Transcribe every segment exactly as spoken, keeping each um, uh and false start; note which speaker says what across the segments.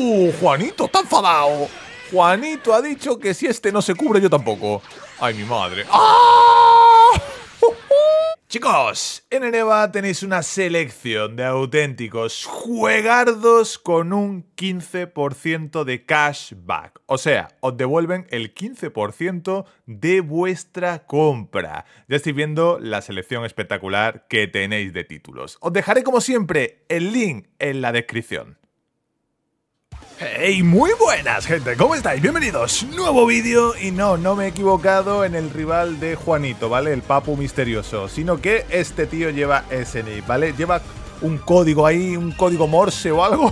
Speaker 1: ¡Uh! Juanito está enfadado. Juanito ha dicho que si este no se cubre, yo tampoco. ¡Ay, mi madre! ¡Ah! Chicos, en Eneba tenéis una selección de auténticos juegardos con un quince por ciento de cashback. O sea, os devuelven el quince por ciento de vuestra compra. Ya estáis viendo la selección espectacular que tenéis de títulos. Os dejaré como siempre el link en la descripción. ¡Hey! Muy buenas, gente, ¿cómo estáis? Bienvenidos, nuevo vídeo. Y no, no me he equivocado en el rival de Juanito, ¿vale? El Papu misterioso, sino que este tío lleva ese nick, ¿vale? Lleva un código ahí, un código Morse o algo.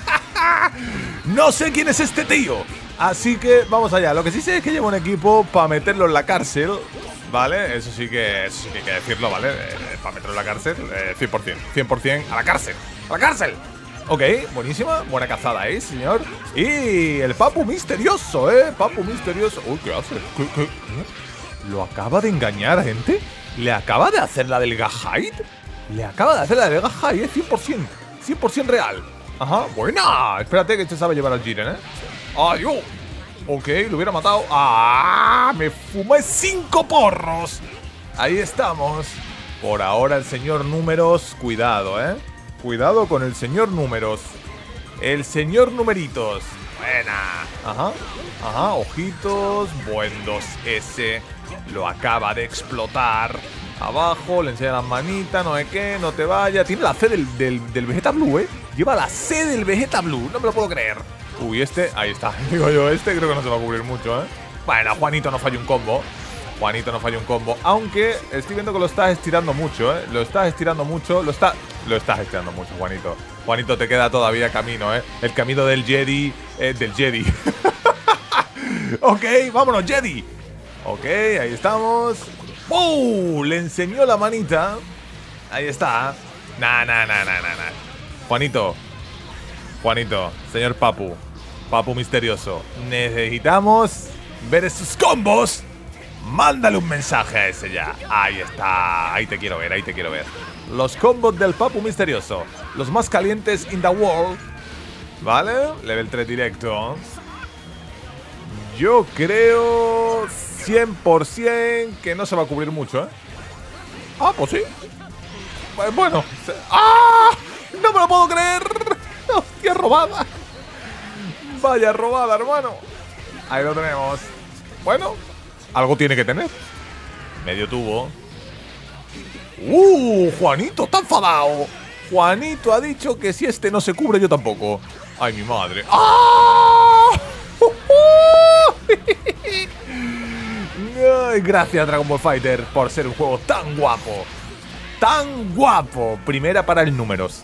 Speaker 1: No sé quién es este tío, así que vamos allá. Lo que sí sé es que lleva un equipo para meterlo en la cárcel, ¿vale? Eso sí que, eso sí que hay que decirlo, ¿vale? Eh, para meterlo en la cárcel, eh, cien por cien, cien por cien a la cárcel, a la cárcel. Ok, buenísima, buena cazada, ¿eh, señor? Y el Papu misterioso, ¿eh? Papu misterioso. Uy, ¿qué hace? ¿Qué, qué? ¿Lo acaba de engañar, gente? ¿Le acaba de hacer la del Gahide? Le acaba de hacer la del Gahide, ¿eh? cien por cien, cien por cien real. Ajá, buena. Espérate que este sabe llevar al Jiren, ¿eh? ¡Ay, oh! Ok, lo hubiera matado. ¡Ah! Me fumé cinco porros. Ahí estamos. Por ahora el señor Números, cuidado, ¿eh? Cuidado con el señor Números. El señor Numeritos. Buena. Ajá. Ajá. Ojitos. Buen dos ese. Lo acaba de explotar. Abajo. Le enseña las manitas. No sé qué. No te vayas. Tiene la C del, del, del Vegeta Blue, ¿eh? Lleva la C del Vegeta Blue. No me lo puedo creer. Uy, este. Ahí está. Digo yo, este creo que no se va a cubrir mucho, ¿eh? Bueno, Juanito no falla un combo. Juanito no falla un combo. Aunque estoy viendo que lo estás estirando mucho, ¿eh? Lo estás estirando mucho. Lo está... Lo estás estirando mucho, Juanito. Juanito, te queda todavía camino, ¿eh? El camino del Jedi... Eh, del Jedi. Ok, vámonos, Jedi. Ok, ahí estamos. ¡Oh! Le enseñó la manita. Ahí está. Nah, nah, nah, nah, nah, nah. Juanito. Juanito, señor Papu. Papu misterioso. Necesitamos ver esos combos. Mándale un mensaje a ese ya. Ahí está. Ahí te quiero ver, ahí te quiero ver. Los combos del Papu misterioso. Los más calientes in the world. ¿Vale? Level tres directo. Yo creo cien por cien que no se va a cubrir mucho, ¿eh? Ah, pues sí. Bueno. ¡Ah! ¡No me lo puedo creer! ¡Hostia, robada! Vaya robada, hermano. Ahí lo tenemos. Bueno, algo tiene que tener. Medio tubo. ¡Uh! Juanito está enfadado. Juanito ha dicho que si este no se cubre, yo tampoco. ¡Ay, mi madre! ¡Ah! Ay, gracias, Dragon Ball Fighter, por ser un juego tan guapo. ¡Tan guapo! Primera para el Números.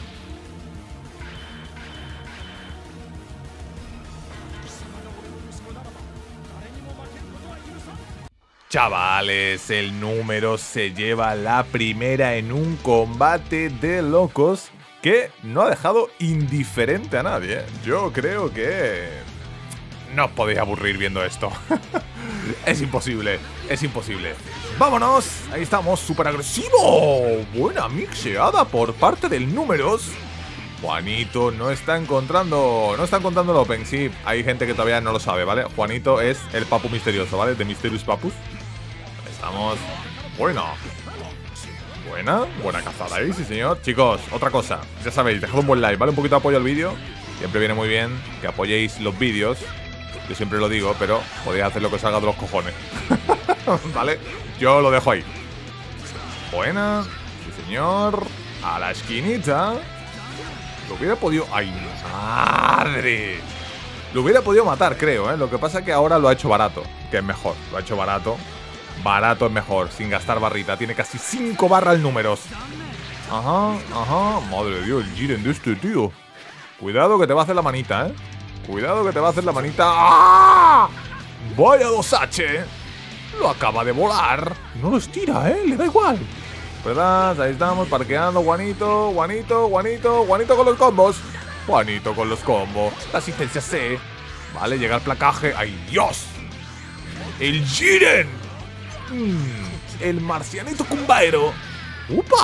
Speaker 1: Chavales, el Número se lleva la primera en un combate de locos que no ha dejado indiferente a nadie. Yo creo que no os podéis aburrir viendo esto. Es imposible, es imposible. ¡Vámonos! Ahí estamos, súper agresivo. Buena mixeada por parte del Números. Juanito no está encontrando No está encontrando el Open, sí. Hay gente que todavía no lo sabe, ¿vale? Juanito es el Papu misterioso, ¿vale? De Mysterious Papus. Ahí estamos. Buena. Buena, buena cazada ahí, sí señor. Chicos, otra cosa, ya sabéis, dejad un buen like, ¿vale? Un poquito de apoyo al vídeo. Siempre viene muy bien que apoyéis los vídeos. Yo siempre lo digo, pero podéis hacer lo que os salga de los cojones. ¿Vale? Yo lo dejo ahí. Buena. Sí señor. A la esquinita. Lo hubiera podido... ¡Ay, madre! Lo hubiera podido matar, creo, ¿eh? Lo que pasa es que ahora lo ha hecho barato, que es mejor. Lo ha hecho barato. Barato es mejor, sin gastar barrita. Tiene casi cinco barras el Números. Ajá, ajá. Madre de Dios, el Jiren de este tío. Cuidado que te va a hacer la manita, ¿eh? Cuidado que te va a hacer la manita. ¡Ah! Vaya dos H. Lo acaba de volar. No lo estira, ¿eh? Le da igual. ¿Verdad? Ahí estamos parqueando. Juanito, Juanito, Juanito, Juanito con los combos. Juanito con los combos. La asistencia C. Vale, llega el placaje. ¡Ay, Dios! ¡El Jiren! Mm, el marcianito cumbaero.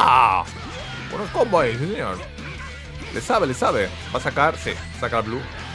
Speaker 1: ¡Upa! Buenos combos ahí, sí señor. Le sabe, le sabe. Va a sacar, sí, saca el blue.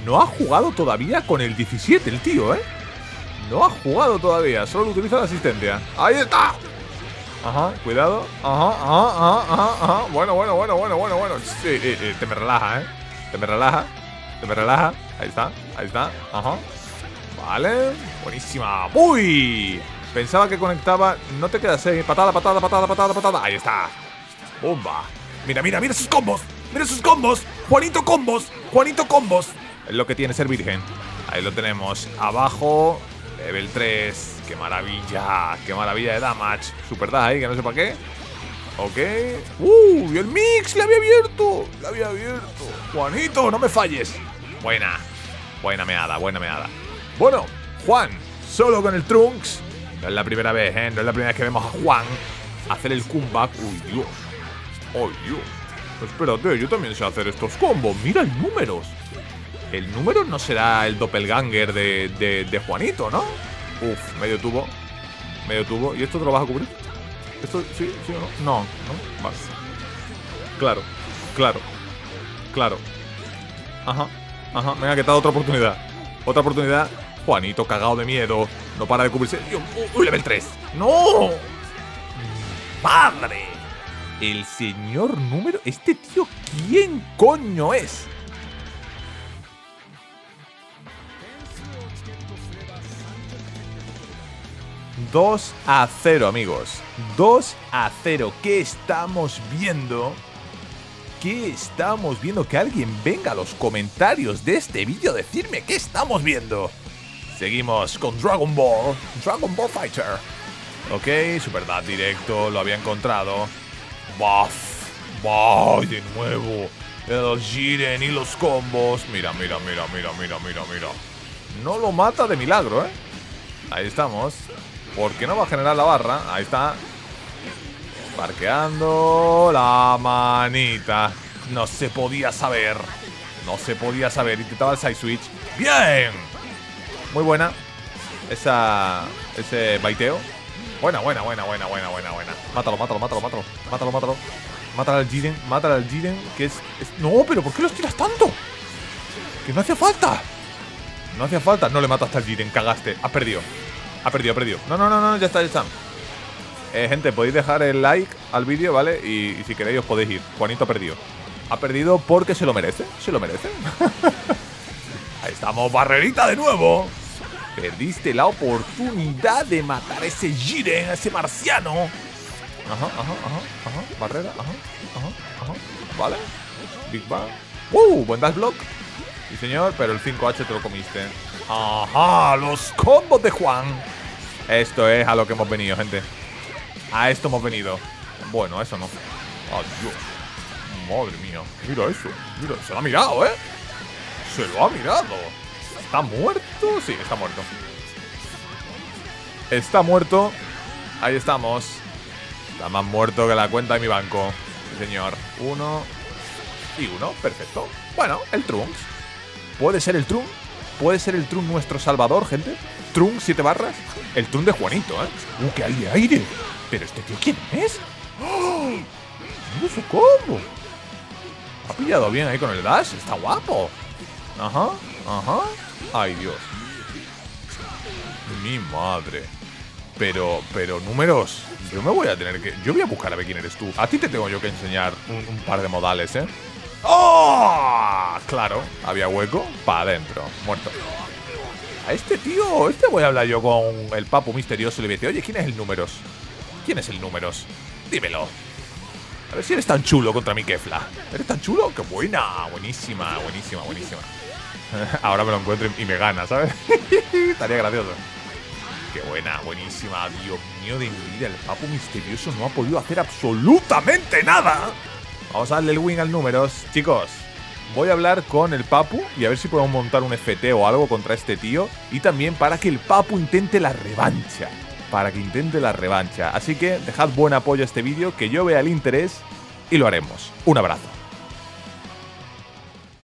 Speaker 1: no ha jugado todavía con el diecisiete el tío, ¿eh? No ha jugado todavía, solo utiliza la asistencia. ¡Ahí está! Ajá, cuidado. Ajá, ajá, ajá, ajá, ajá. Bueno, bueno, bueno, bueno, bueno, bueno. Sí, eh, eh, te me relaja, ¿eh? Te me relaja. Te me relaja. Ahí está, ahí está. Ajá. Vale. Buenísima. ¡Uy! Pensaba que conectaba. No te quedas ahí. Patada, patada, patada, patada, patada. Ahí está. ¡Bomba! Mira, mira, mira sus combos. Mira sus combos. Juanito combos. Juanito combos. Es lo que tiene ser virgen. Ahí lo tenemos. Abajo. Level tres. ¡Qué maravilla! ¡Qué maravilla de damage! Super dash ahí, que no sé para qué. Ok. ¡Uh! Y el mix le había abierto. Le había abierto. Juanito, no me falles. Buena. Buena meada, buena meada. Bueno, Juan, solo con el Trunks. No es la primera vez, ¿eh? No es la primera vez que vemos a Juan hacer el comeback. ¡Uy, Dios! ¡Oh, Dios! Espérate, yo también sé hacer estos combos. Mira el números. El número no será el doppelganger de, de, de Juanito, ¿no? Uf, medio tubo. Medio tubo. ¿Y esto te lo vas a cubrir? ¿Esto sí, sí o no? No, no. Vale. Claro, claro, claro. Ajá, ajá. Me ha quitado otra oportunidad. Otra oportunidad. Juanito cagado de miedo. No para de cubrirse. ¡Uy, level tres! ¡No! ¡Padre! El señor número... ¿Este tío quién coño es? dos a cero, amigos. dos a cero. ¿Qué estamos viendo? ¿Qué estamos viendo? Que alguien venga a los comentarios de este vídeo a decirme qué estamos viendo. Seguimos con Dragon Ball. Dragon Ball Fighter. Ok, Super Dash directo. Lo había encontrado. Buff. Buff. De nuevo. Los Jiren y los combos. Mira, mira, mira, mira, mira, mira, mira. No lo mata de milagro, ¿eh? Ahí estamos. Porque no va a generar la barra. Ahí está. Parqueando la manita. No se podía saber. No se podía saber. Intentaba el side switch. ¡Bien! Muy buena. Esa. Ese baiteo. Buena, buena, buena, buena, buena, buena, buena. Mátalo, mátalo, mátalo, mátalo. Mátalo, mátalo. Mátalo al Jiren. Mátalo al Jiren. Que es, es. No, pero ¿por qué los tiras tanto? Que no hacía falta. No hacía falta. No le mataste al Jiren. Cagaste. Has perdido. Ha perdido, ha perdido. No, no, no, no, ya está, ya está. Eh, gente, podéis dejar el like al vídeo, ¿vale? Y, y si queréis os podéis ir. Juanito ha perdido. Ha perdido porque se lo merece. Se lo merece. Ahí estamos, barrerita de nuevo. Perdiste la oportunidad de matar a ese Jiren, a ese marciano. Ajá, ajá, ajá, ajá. Barrera, ajá, ajá, ajá. Vale. Big Bang. Uh, buen dash block. Sí, señor, pero el cinco H te lo comiste. Ajá, los combos de Juan. Esto es a lo que hemos venido, gente. A esto hemos venido. Bueno, eso no. Adiós. Madre mía. Mira eso. Mira, se lo ha mirado, ¿eh? Se lo ha mirado. ¿Está muerto? Sí, está muerto. Está muerto. Ahí estamos. Está más muerto que la cuenta de mi banco. Sí, señor. Uno y uno. Perfecto. Bueno, el Trunks. ¿Puede ser el Trunks? ¿Puede ser el Trunks nuestro salvador, gente? Trunks, siete barras. El Trunks de Juanito, ¿eh? ¡Uh, qué hay de aire! ¿Pero este tío quién es? ¡Oh! ¡Mira su combo! Ha pillado bien ahí con el dash. Está guapo. Ajá, ajá. ¡Ay, Dios! Mi madre. Pero, pero, números. Yo me voy a tener que... Yo voy a buscar a ver quién eres tú. A ti te tengo yo que enseñar un, un par de modales, ¿eh? ¡Oh! Claro, había hueco. Para adentro. Muerto. A este tío, este voy a hablar yo con el papu misterioso. Le voy a decir, oye, ¿quién es el números? ¿Quién es el números? Dímelo. A ver si eres tan chulo contra mi Kefla. ¿Eres tan chulo? ¡Qué buena! Buenísima, buenísima, buenísima. Ahora me lo encuentro y me gana, ¿sabes? Estaría gracioso. ¡Qué buena! Buenísima. Dios mío de mi vida. El papu misterioso no ha podido hacer absolutamente nada. Vamos a darle el win al números. Chicos, voy a hablar con el papu y a ver si podemos montar un F T o algo contra este tío. Y también para que el papu intente la revancha. Para que intente la revancha. Así que dejad buen apoyo a este vídeo, que yo vea el interés y lo haremos. Un abrazo.